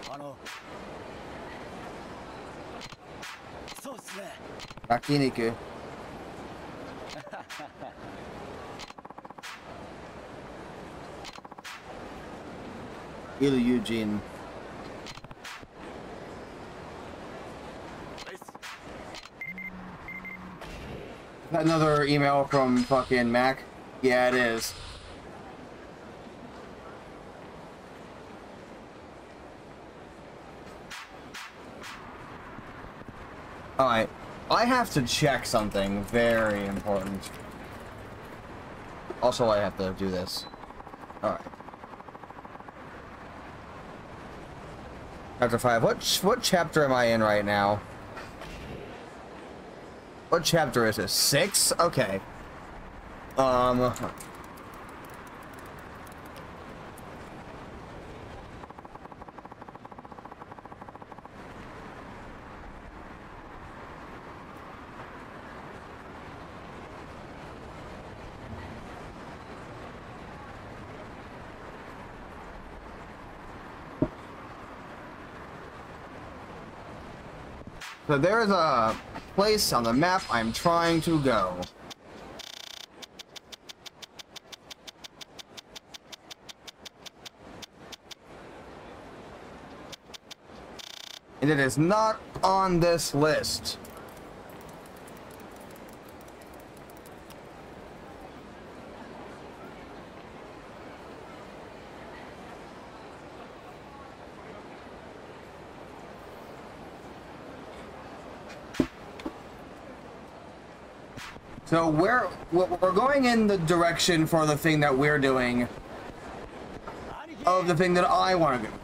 Yakiniku. Eugene. Another email from fucking Mac? Yeah, it is. Alright. I have to check something very important. Also, I have to do this. Alright. Chapter 5. What chapter am I in right now? What chapter is this? 6? Okay. So there is a place on the map I'm trying to go. And it is not on this list. So we're going in the direction for the thing that we're doing of the thing that I want to do.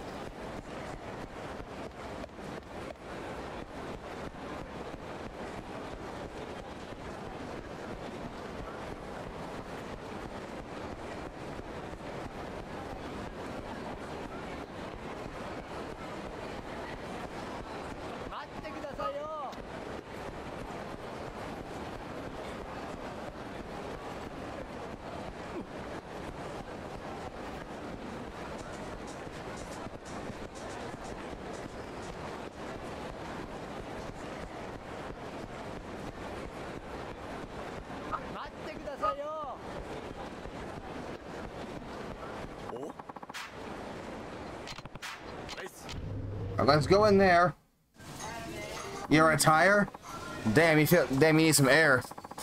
Let's go in there. You're a tire? Damn, you need some air.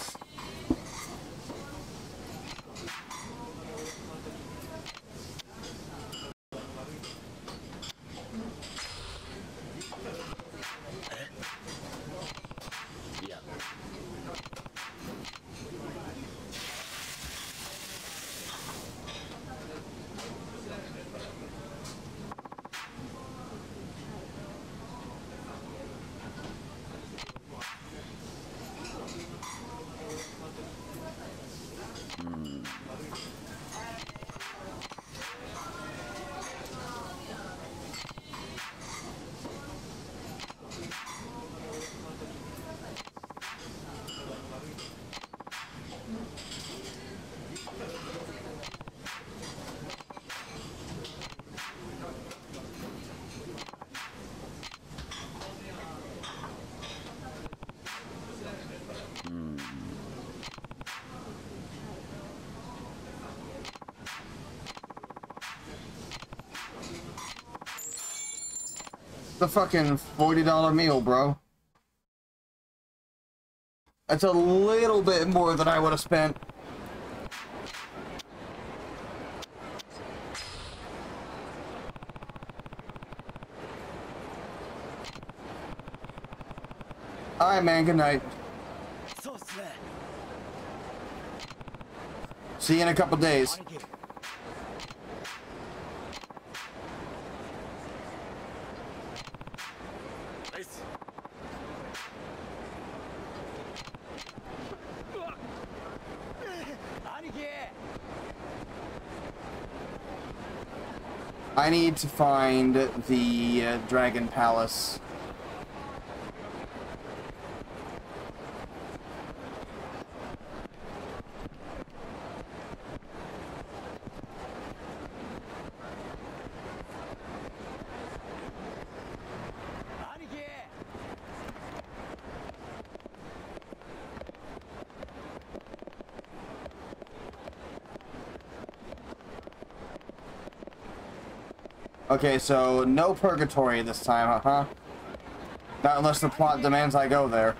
The fucking $40 meal, bro. That's a little bit more than I would have spent. Alright, man, good night. See you in a couple days. I need to find the Dragon Palace. Okay, so no purgatory this time, huh? Not unless the plot demands I go there.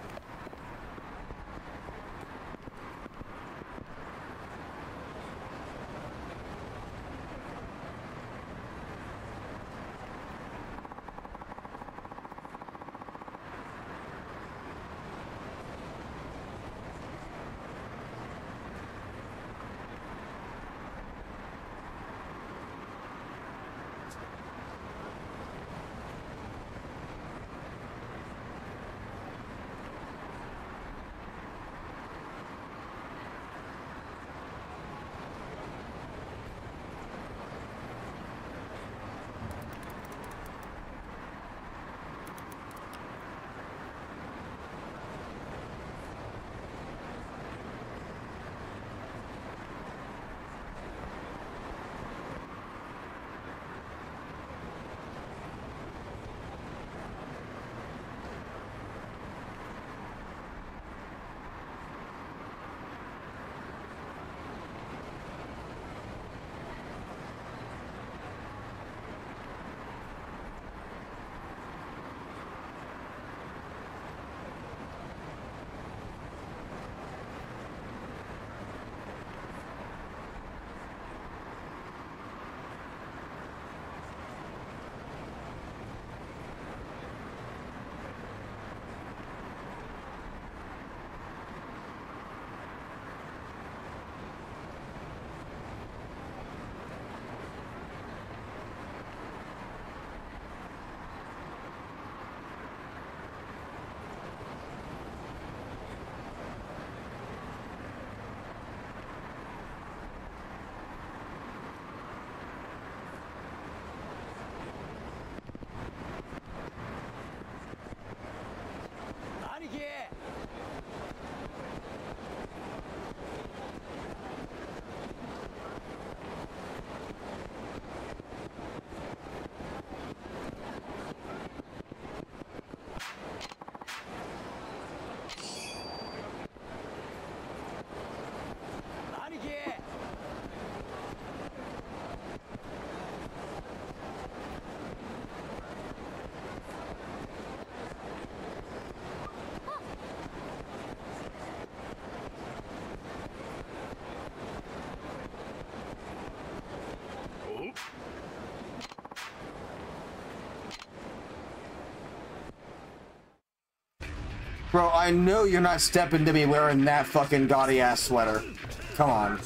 Bro, I know you're not stepping to me wearing that fucking gaudy ass sweater. Come on.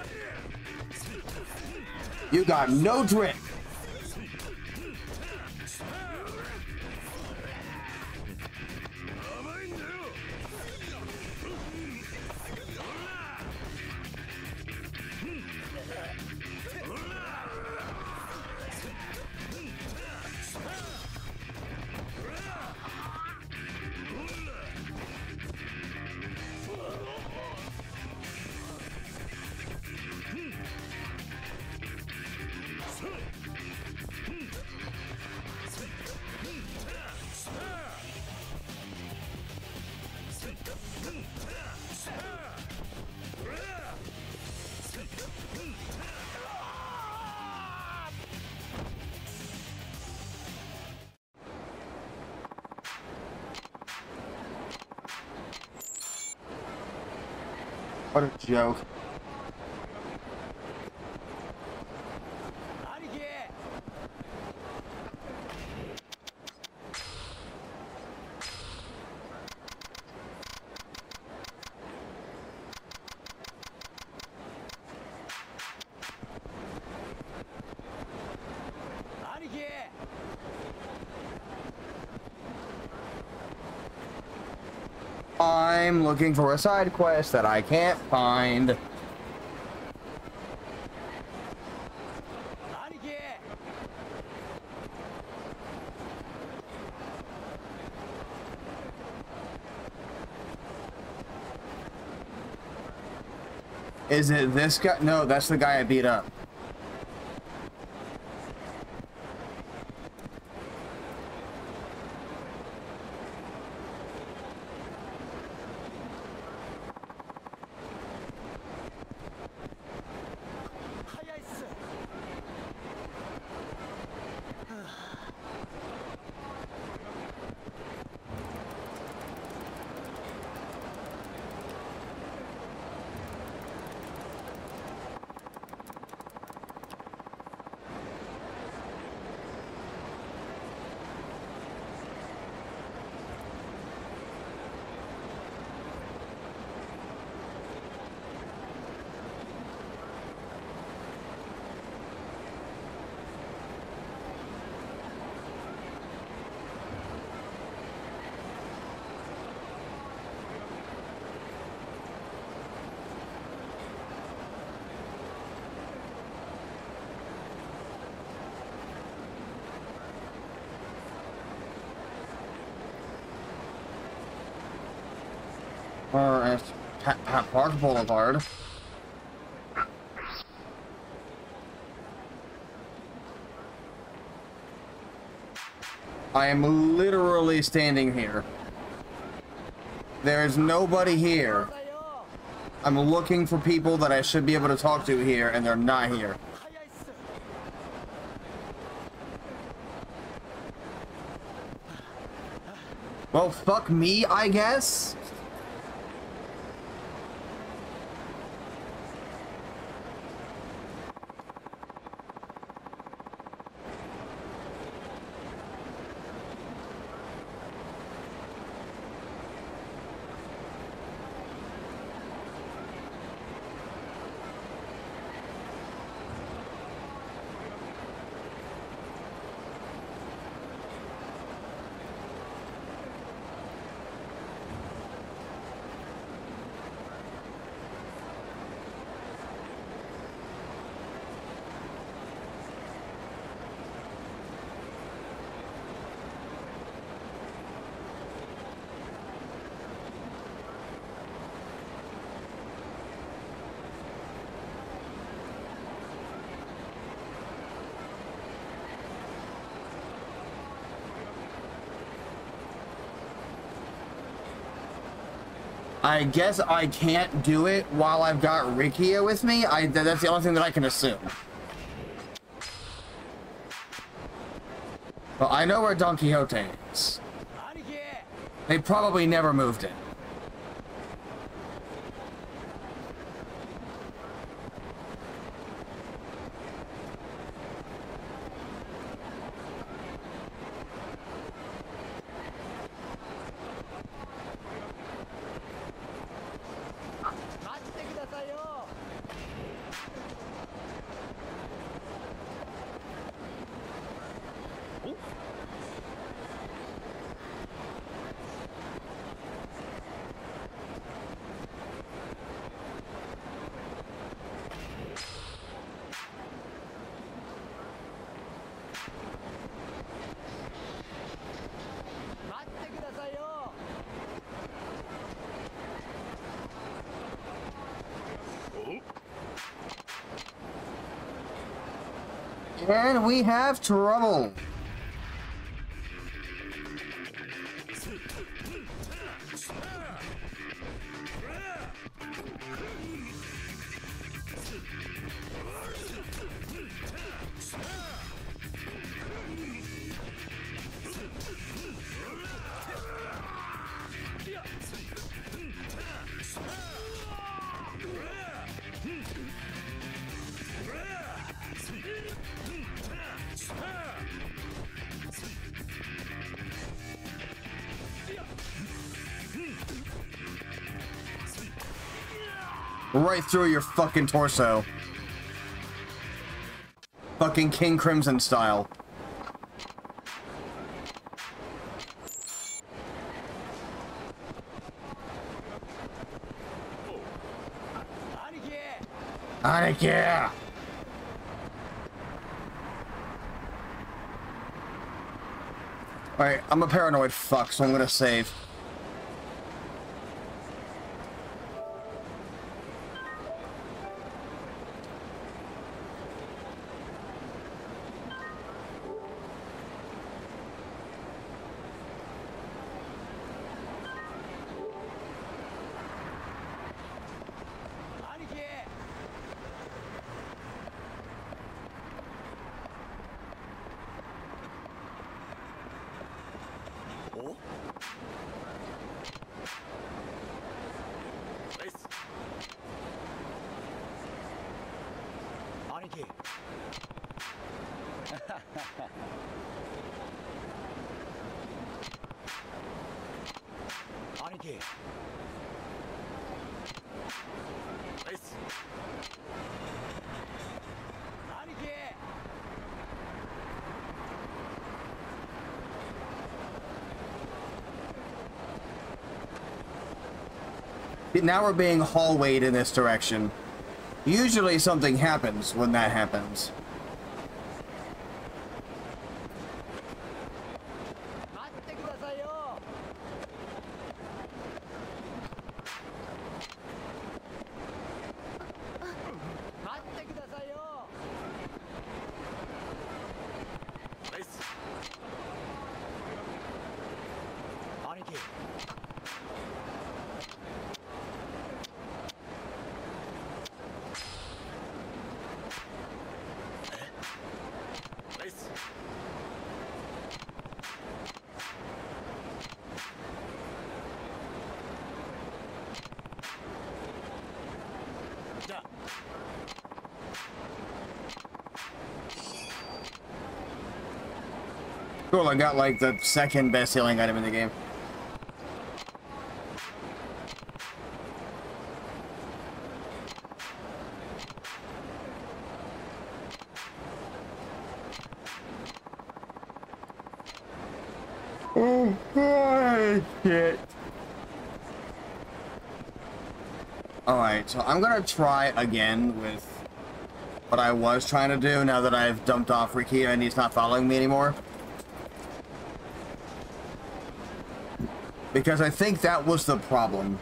You got no drip. What a joke. I'm looking for a side quest that I can't find. Is it this guy? No, that's the guy I beat up. Or Park Boulevard. I am literally standing here. There is nobody here. I'm looking for people that I should be able to talk to here, and they're not here. Well, fuck me, I guess. I guess I can't do it while I've got Rikia with me. That's the only thing that I can assume. But I know where Don Quixote is. They probably never moved it. And we have trouble. Right through your fucking torso. Fucking King Crimson style. Aniki! Alright, I'm a paranoid fuck, so I'm gonna save. Now we're being hallwayed in this direction. Usually something happens when that happens. Cool, I got like the second best healing item in the game. Oh, shit. Alright, so I'm gonna try again with what I was trying to do now that I've dumped off Ricky and he's not following me anymore. Because I think that was the problem.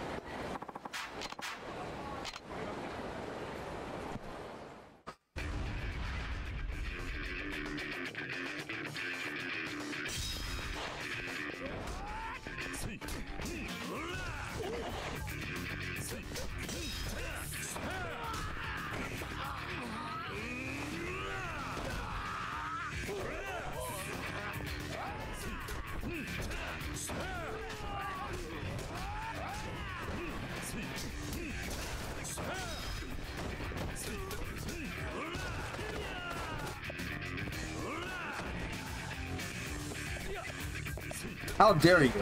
How dare you?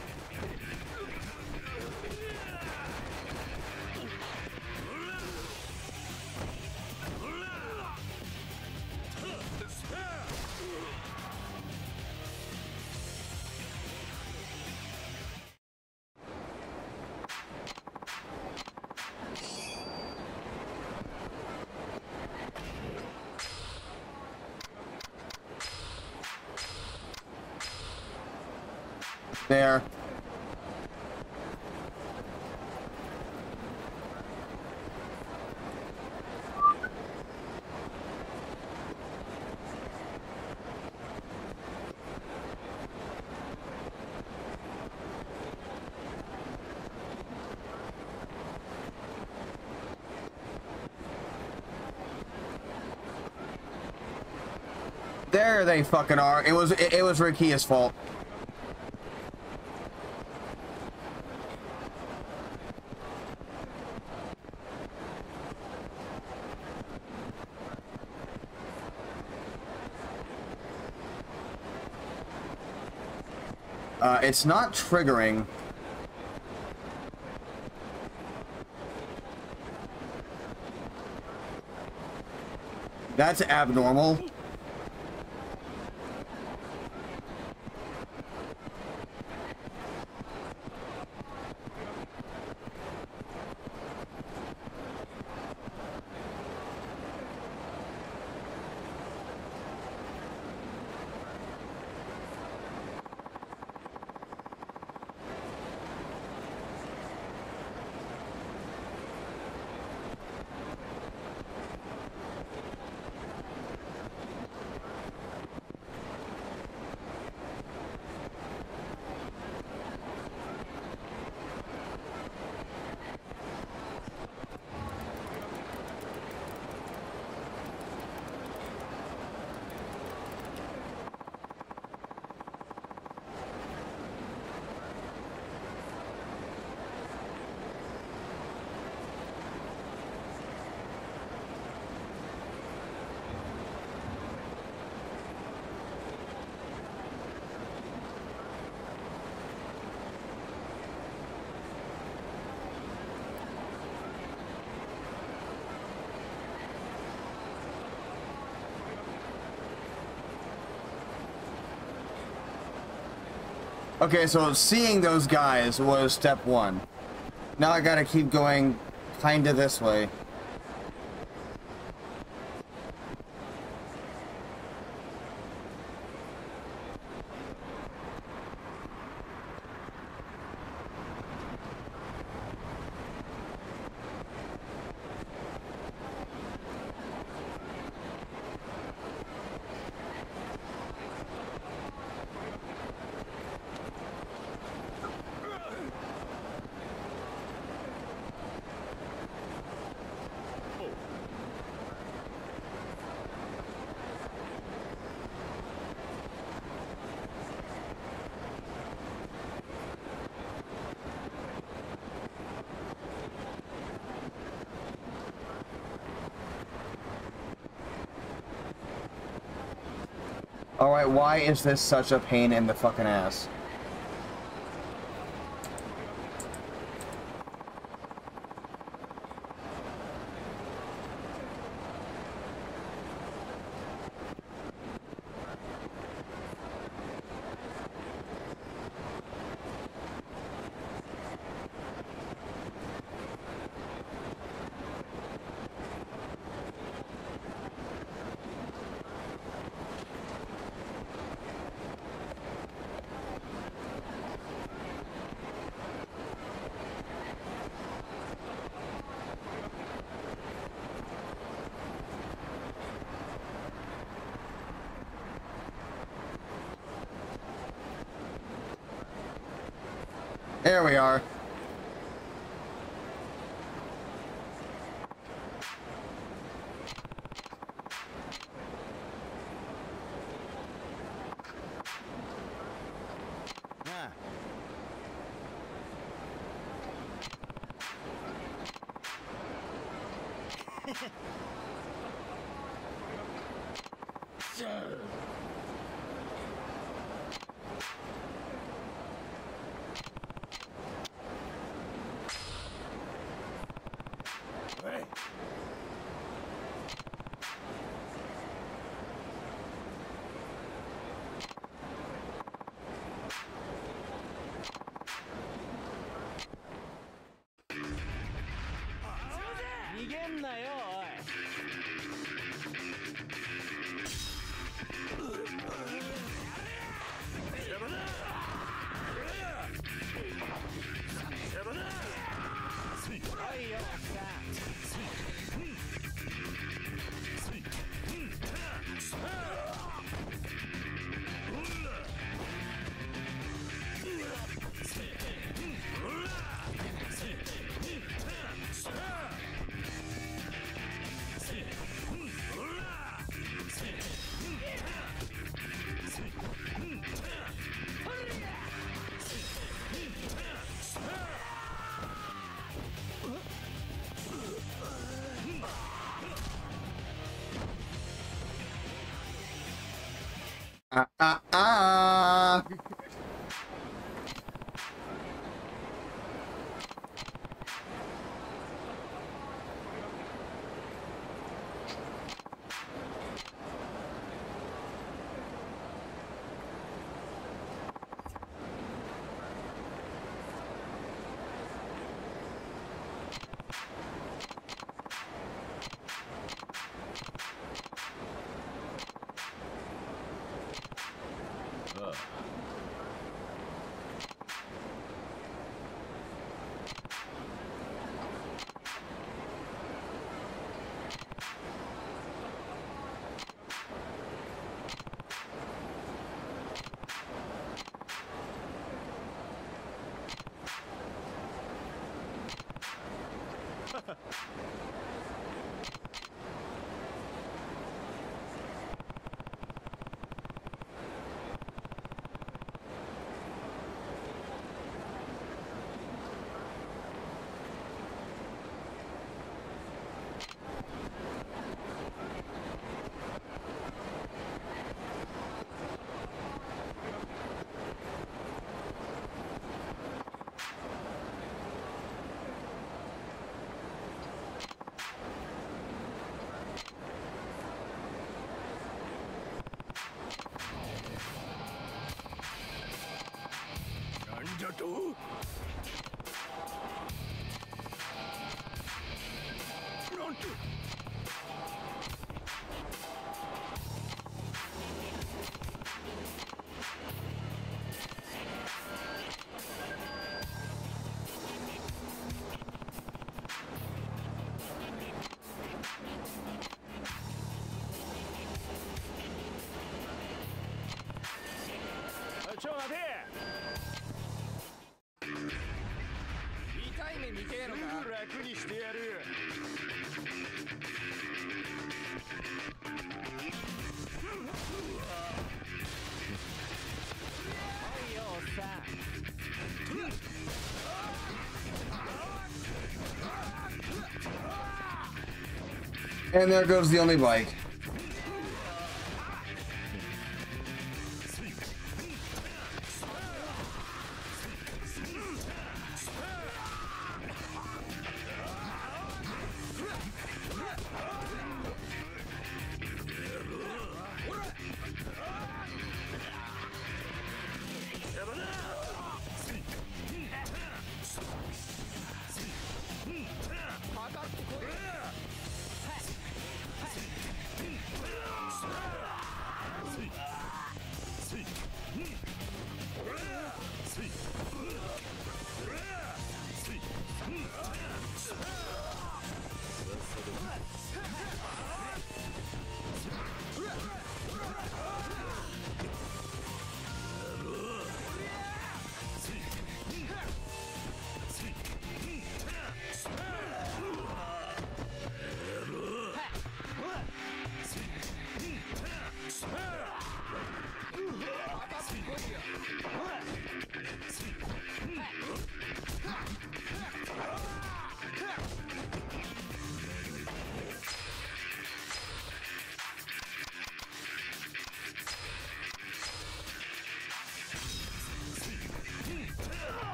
There. There they fucking are. It was Rikia's fault. It's not triggering. That's abnormal. Okay, so seeing those guys was step one. Now I gotta keep going kinda this way. Alright, why is this such a pain in the fucking ass? There we are. And there goes the only bike.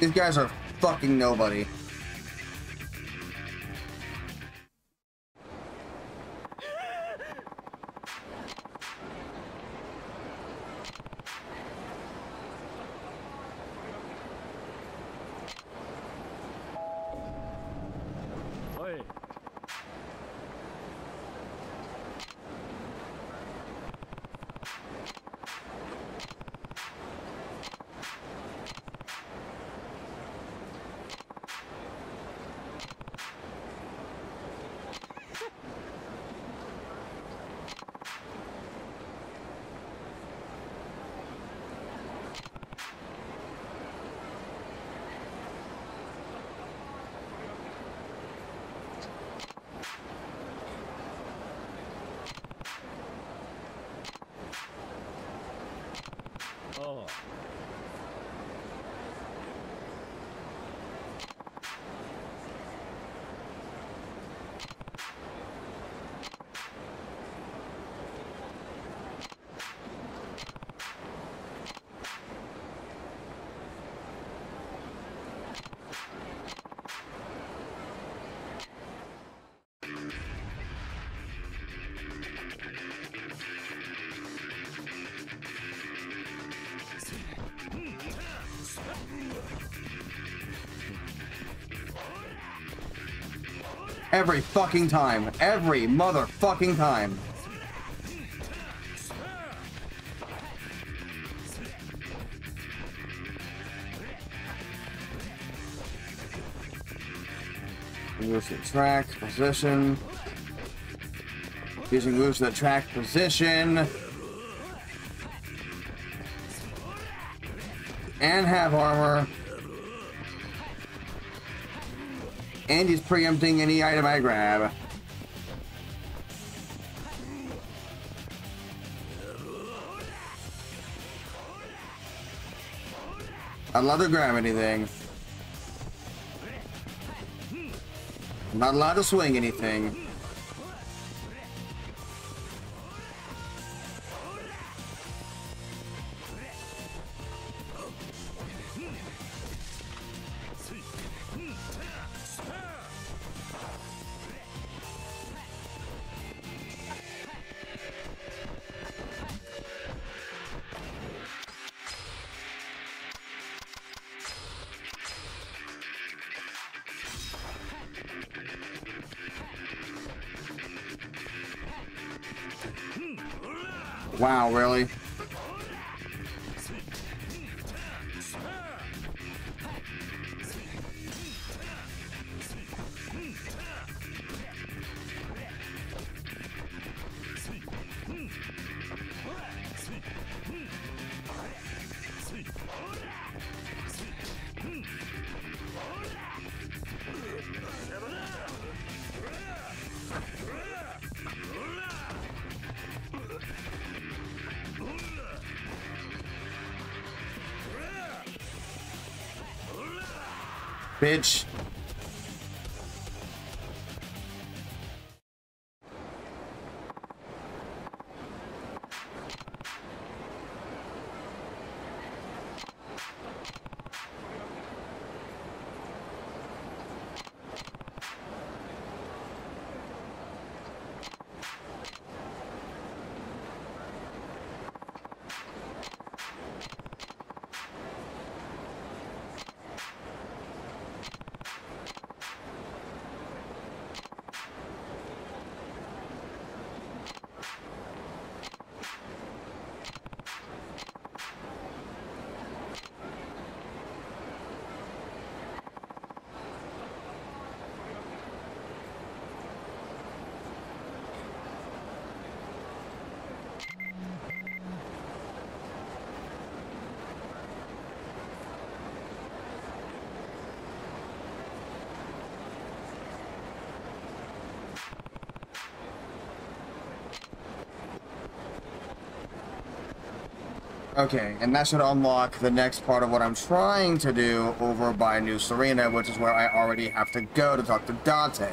These guys are fucking nobody. Every fucking time. Every motherfucking time. Moves to track position. Using moves to track position. And have armor. And he's preempting any item I grab. I'm not allowed to grab anything. I'm not allowed to swing anything. Wow, really? Bitch. Okay, and that should unlock the next part of what I'm trying to do over by New Serena, which is where I already have to go to talk to Dante.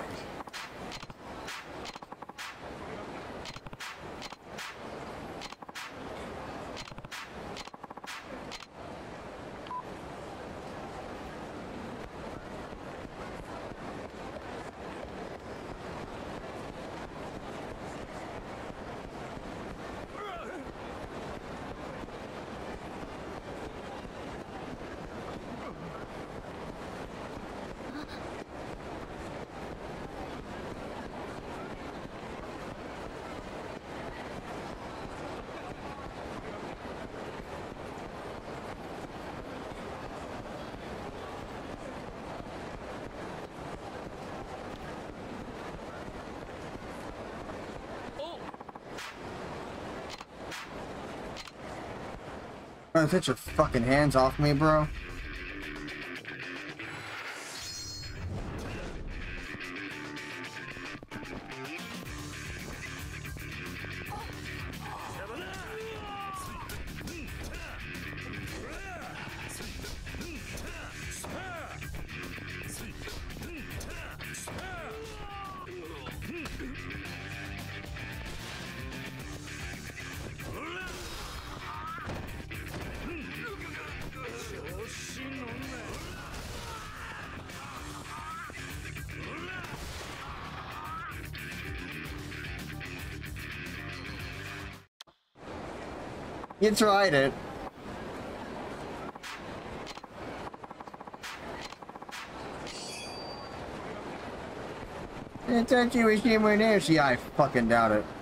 Bro, take your fucking hands off me, bro. You tried it. I thought you was anywhere near. See, I fucking doubt it.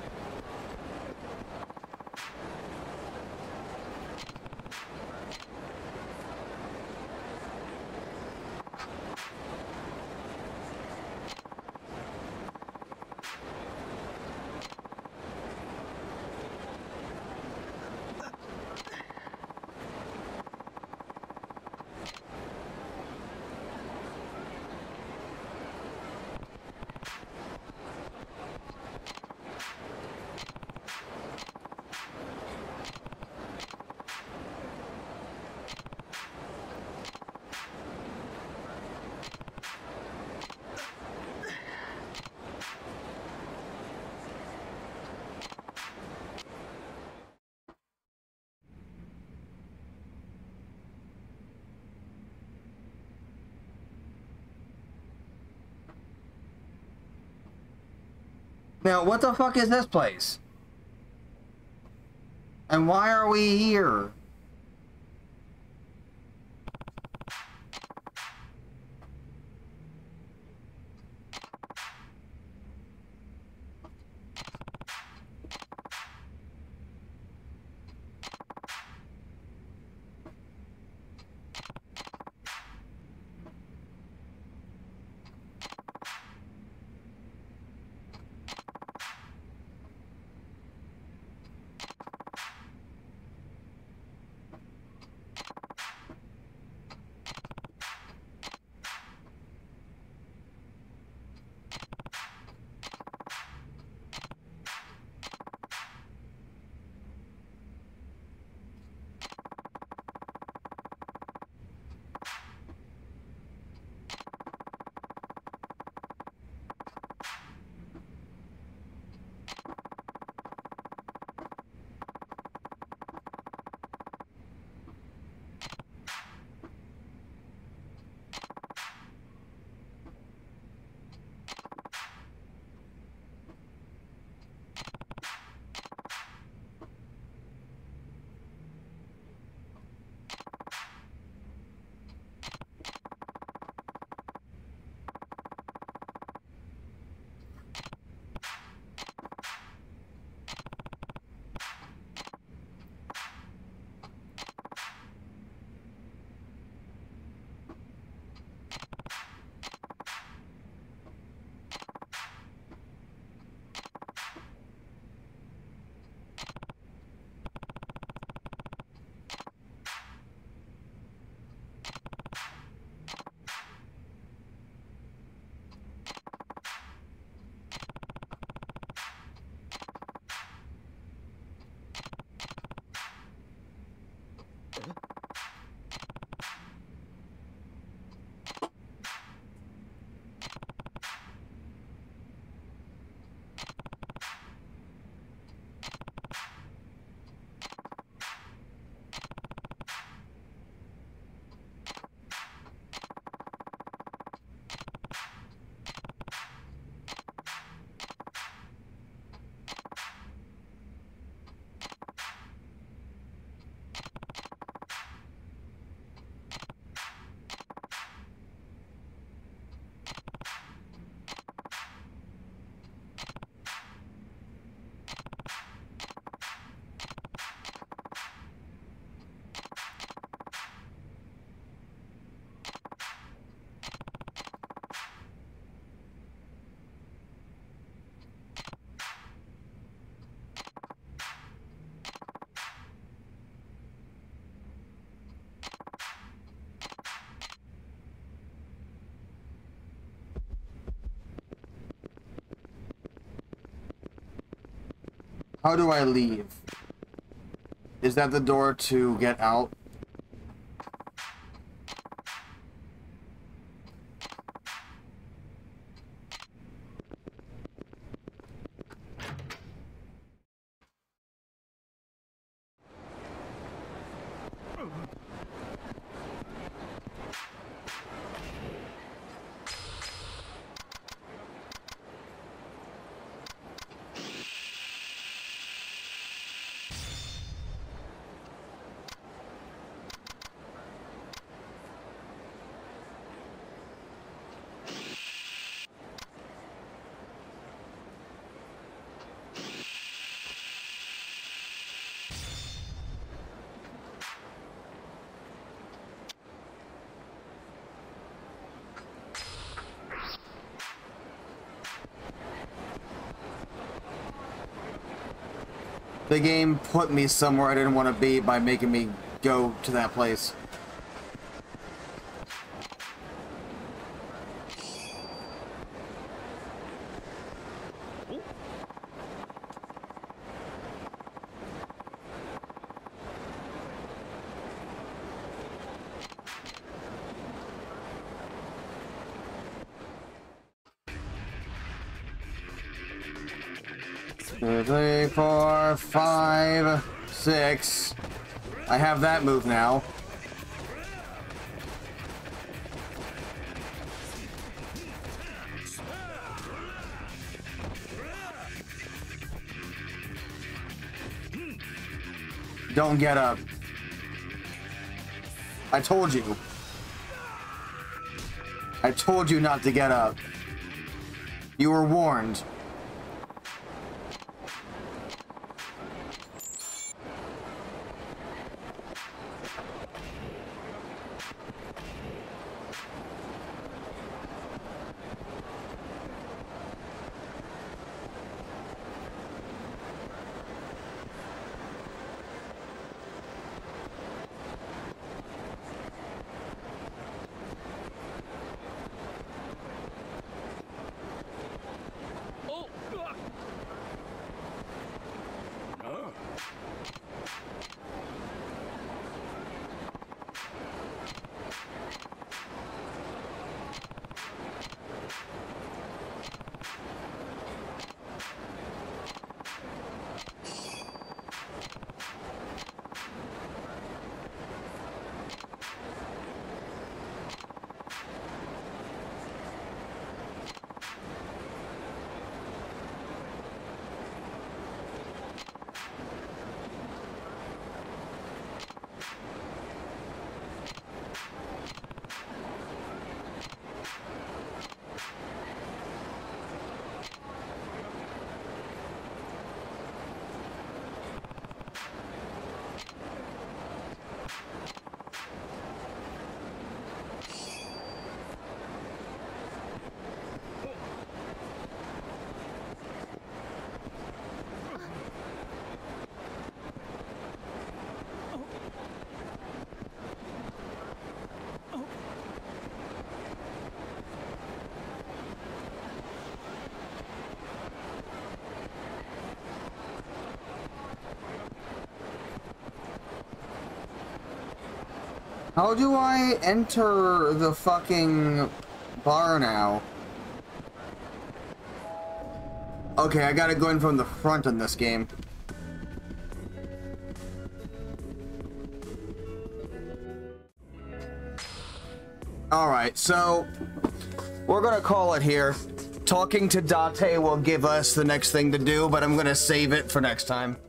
Now, what the fuck is this place? And why are we here? How do I leave? Is that the door to get out? The game put me somewhere I didn't want to be by making me go to that place. Two, 3, 4, 5, 6. I have that move now. Don't get up. I told you. I told you not to get up. You were warned. How do I enter the fucking bar now? Okay, I gotta go in from the front in this game. Alright, so we're gonna call it here. Talking to Date will give us the next thing to do, but I'm gonna save it for next time.